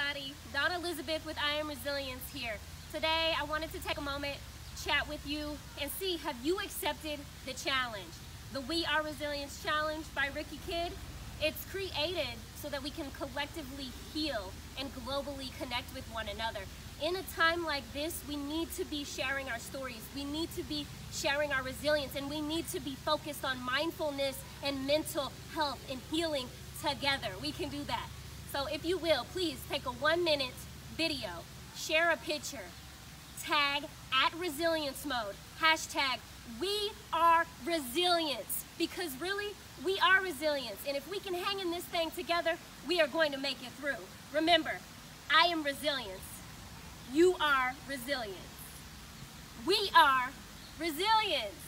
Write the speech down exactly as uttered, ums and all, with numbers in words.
everybody. Donna Elizabeth with I Am Resilience here. Today I wanted to take a moment, chat with you, and see, have you accepted the challenge? The We Are Resilience Challenge by Ricky Kidd. It's created so that we can collectively heal and globally connect with one another. In a time like this, we need to be sharing our stories. We need to be sharing our resilience, and we need to be focused on mindfulness and mental health and healing together. We can do that. So if you will, please take a one minute video, share a picture, tag at resilience mode, hashtag we are resilience, because really we are resilience, and if we can hang in this thing together, we are going to make it through. Remember, I am resilience. You are resilience. We are resilience.